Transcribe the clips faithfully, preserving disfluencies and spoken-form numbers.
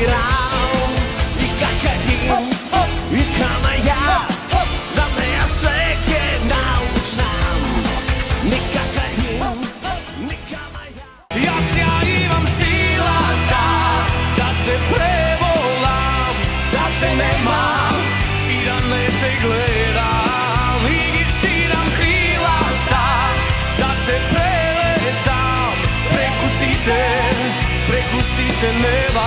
sviram i kakain i kama ja da me ja seke naučam ni kakain ni kama ja. Ja sja imam silata da te prevolam, da te nemam i da ne te gledam i širam krilata da te preletam preko site, preko site neba.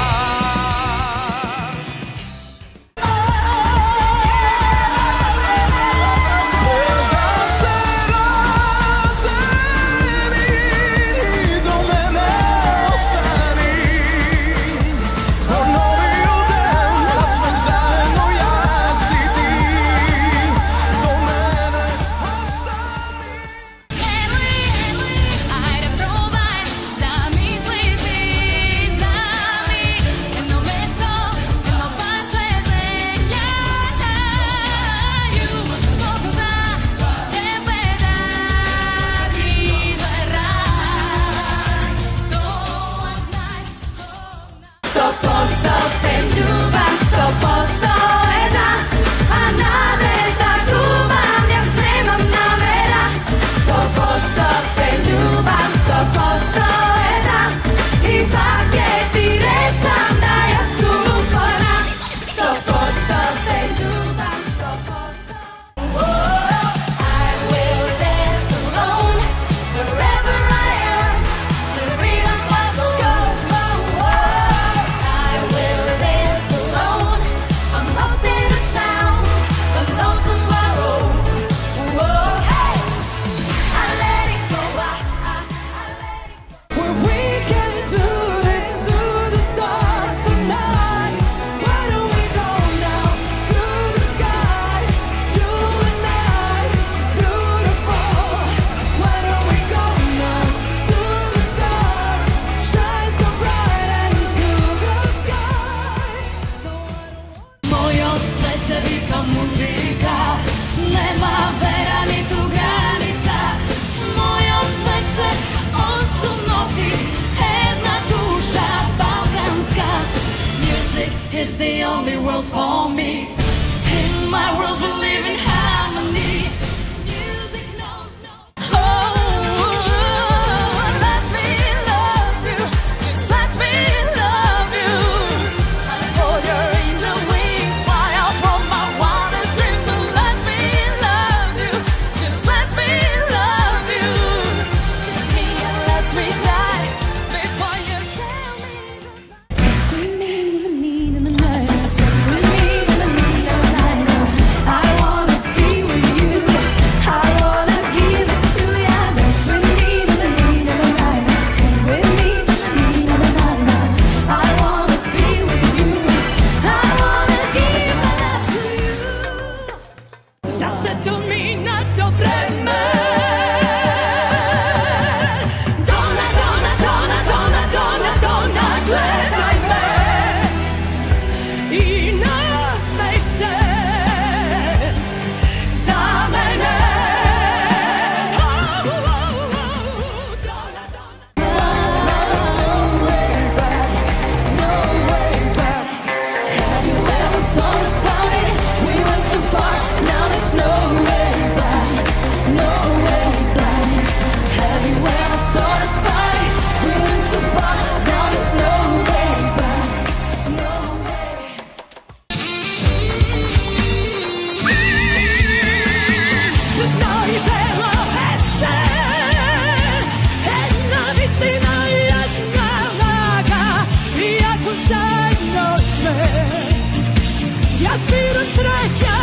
Is the only world for me. In my world we live in harmony. Music knows no. Oh, let me love you. Just let me love you. For your angel wings fly out from my wildest dreams. And let me love you. Just let me love you. Kiss me and let me die before you tell me goodbye. Dance with me in the mean in the night. Sing with me in the mean of the night. I wanna be with you. I wanna give it to ya. Dance with me in the mean of the night. Sing with me in the mean of the night. I wanna be with you. I wanna give my love to you. Zase to mi na to vreme. Dona, dona, dona, dona, dona, dona, gledaj me i nasmej se za mene. Oh, oh, oh, dona, dona. There's no way back, no way back. Have you ever thought about it? We went too far, now there's no way back, no way back. Have you ever thought about it? We went too far, now there's no way back, no way. Znoj było weselej, jedna wieślina, jedna waga, i jak zajedno sme. Ja zbieram z ręki